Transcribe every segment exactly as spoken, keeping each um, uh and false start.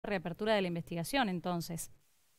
reapertura de la investigación, entonces.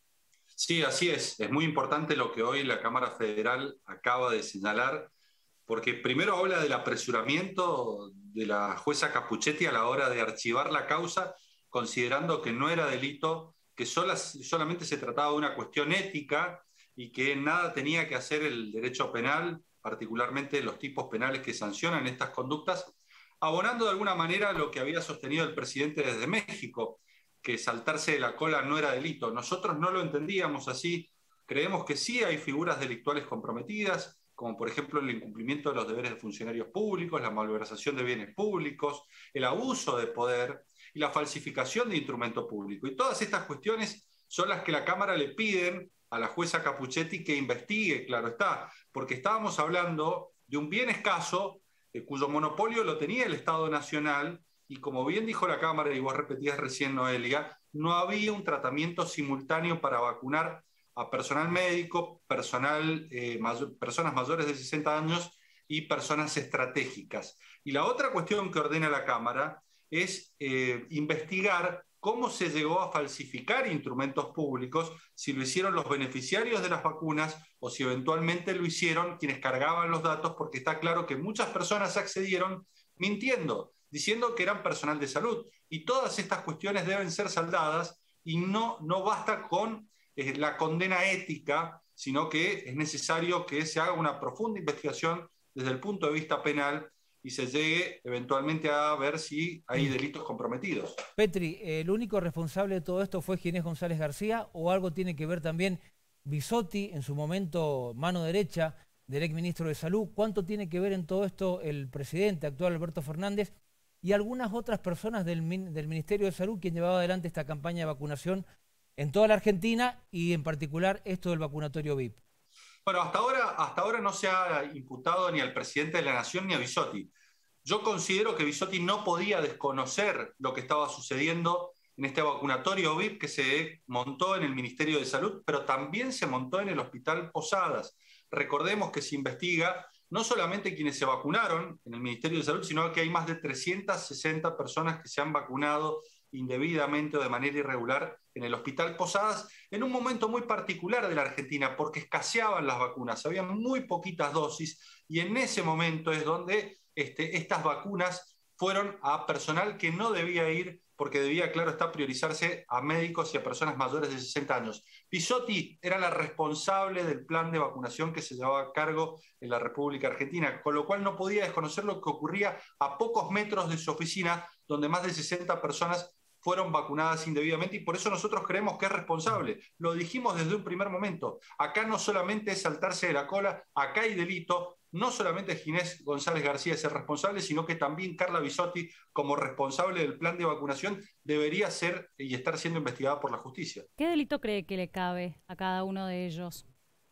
Sí, así es. Es muy importante lo que hoy la Cámara Federal acaba de señalar, porque primero habla del apresuramiento de la jueza Capuchetti a la hora de archivar la causa, considerando que no era delito, que solas, solamente se trataba de una cuestión ética y que nada tenía que hacer el derecho penal, particularmente los tipos penales que sancionan estas conductas, abonando de alguna manera lo que había sostenido el presidente desde México, que saltarse de la cola no era delito. Nosotros no lo entendíamos así. Creemos que sí hay figuras delictuales comprometidas, como por ejemplo el incumplimiento de los deberes de funcionarios públicos, la malversación de bienes públicos, el abuso de poder y la falsificación de instrumento público. Y todas estas cuestiones son las que la Cámara le piden a la jueza Capuchetti que investigue, claro está, porque estábamos hablando de un bien escaso eh, cuyo monopolio lo tenía el Estado Nacional. Y como bien dijo la Cámara, y vos repetías recién, Noelia, no había un tratamiento simultáneo para vacunar a personal médico, personal, eh, mayor, personas mayores de sesenta años y personas estratégicas. Y la otra cuestión que ordena la Cámara es eh, investigar cómo se llegó a falsificar instrumentos públicos, si lo hicieron los beneficiarios de las vacunas o si eventualmente lo hicieron quienes cargaban los datos, porque está claro que muchas personas accedieron mintiendo, diciendo que eran personal de salud. Y todas estas cuestiones deben ser saldadas y no, no basta con eh, la condena ética, sino que es necesario que se haga una profunda investigación desde el punto de vista penal y se llegue eventualmente a ver si hay delitos comprometidos. Petri, ¿el único responsable de todo esto fue Ginés González García o algo tiene que ver también Bisotti, en su momento mano derecha del exministro de Salud? ¿Cuánto tiene que ver en todo esto el presidente actual, Alberto Fernández, y algunas otras personas del, del Ministerio de Salud quien llevaba adelante esta campaña de vacunación en toda la Argentina y en particular esto del vacunatorio V I P? Bueno, hasta ahora, hasta ahora no se ha imputado ni al presidente de la Nación ni a Bisotti. Yo considero que Bisotti no podía desconocer lo que estaba sucediendo en este vacunatorio V I P que se montó en el Ministerio de Salud, pero también se montó en el Hospital Posadas. Recordemos que se investiga no solamente quienes se vacunaron en el Ministerio de Salud, sino que hay más de trescientas sesenta personas que se han vacunado indebidamente o de manera irregular en el Hospital Posadas, en un momento muy particular de la Argentina, porque escaseaban las vacunas, había muy poquitas dosis, y en ese momento es donde este, estas vacunas fueron a personal que no debía ir, porque debía, claro está, priorizarse a médicos y a personas mayores de sesenta años. Bisotti era la responsable del plan de vacunación que se llevaba a cargo en la República Argentina, con lo cual no podía desconocer lo que ocurría a pocos metros de su oficina, donde más de sesenta personas fueron vacunadas indebidamente, y por eso nosotros creemos que es responsable. Lo dijimos desde un primer momento. Acá no solamente es saltarse de la cola, acá hay delito. No solamente Ginés González García es el responsable, sino que también Carla Bisotti, como responsable del plan de vacunación, debería ser y estar siendo investigada por la justicia. ¿Qué delito cree que le cabe a cada uno de ellos?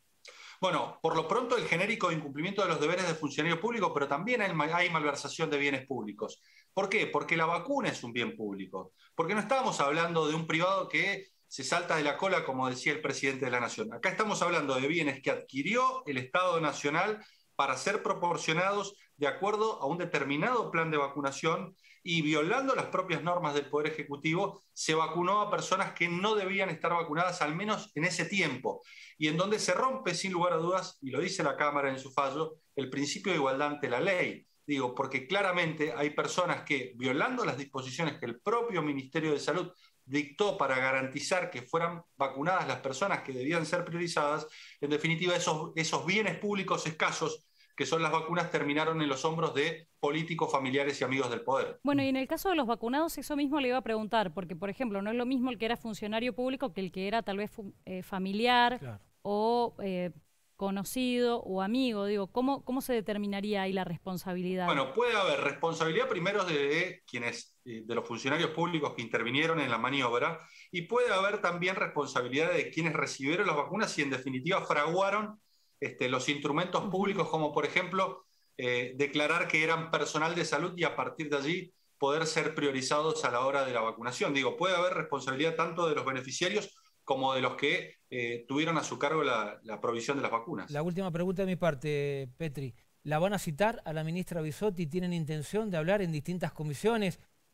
Bueno, por lo pronto el genérico de incumplimiento de los deberes de funcionario público, pero también hay, hay malversación de bienes públicos. ¿Por qué? Porque la vacuna es un bien público. Porque no estamos hablando de un privado que se salta de la cola, como decía el presidente de la Nación. Acá estamos hablando de bienes que adquirió el Estado Nacional para ser proporcionados de acuerdo a un determinado plan de vacunación, y violando las propias normas del Poder Ejecutivo, se vacunó a personas que no debían estar vacunadas, al menos en ese tiempo, y en donde se rompe sin lugar a dudas, y lo dice la Cámara en su fallo, el principio de igualdad ante la ley. Digo, porque claramente hay personas que, violando las disposiciones que el propio Ministerio de Salud dictó para garantizar que fueran vacunadas las personas que debían ser priorizadas, en definitiva esos, esos bienes públicos escasos que son las vacunas terminaron en los hombros de políticos, familiares y amigos del poder. Bueno, y en el caso de los vacunados, eso mismo le iba a preguntar, porque, por ejemplo, no es lo mismo el que era funcionario público que el que era tal vez eh, familiar, claro, o eh, conocido o amigo. Digo, ¿cómo, ¿cómo se determinaría ahí la responsabilidad? Bueno, puede haber responsabilidad primero de quienes, de los funcionarios públicos que intervinieron en la maniobra, y puede haber también responsabilidad de quienes recibieron las vacunas y en definitiva fraguaron Este, los instrumentos públicos, como por ejemplo eh, declarar que eran personal de salud y a partir de allí poder ser priorizados a la hora de la vacunación. Digo, puede haber responsabilidad tanto de los beneficiarios como de los que eh, tuvieron a su cargo la, la provisión de las vacunas. La última pregunta de mi parte, Petri. ¿La van a citar a la ministra Bisotti? ¿Tienen intención de hablar en distintas comisiones,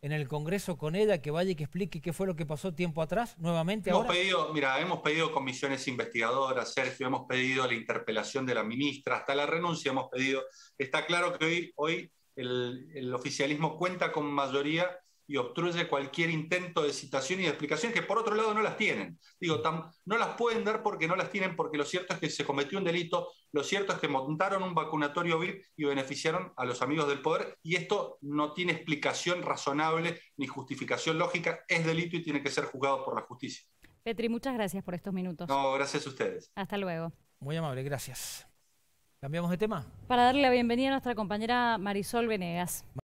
en el Congreso con ella, que vaya y que explique qué fue lo que pasó tiempo atrás, nuevamente hemos ahora? Pedido, mira, hemos pedido comisiones investigadoras, Sergio, hemos pedido la interpelación de la ministra, hasta la renuncia hemos pedido. Está claro que hoy, hoy el, el oficialismo cuenta con mayoría y obstruye cualquier intento de citación y de explicación, que por otro lado no las tienen. Digo, tam, no las pueden dar porque no las tienen, porque lo cierto es que se cometió un delito, lo cierto es que montaron un vacunatorio V I P y beneficiaron a los amigos del poder, y esto no tiene explicación razonable ni justificación lógica, es delito y tiene que ser juzgado por la justicia. Petri, muchas gracias por estos minutos. No, gracias a ustedes. Hasta luego. Muy amable, gracias. ¿Cambiamos de tema? Para darle la bienvenida a nuestra compañera Marisol Venegas.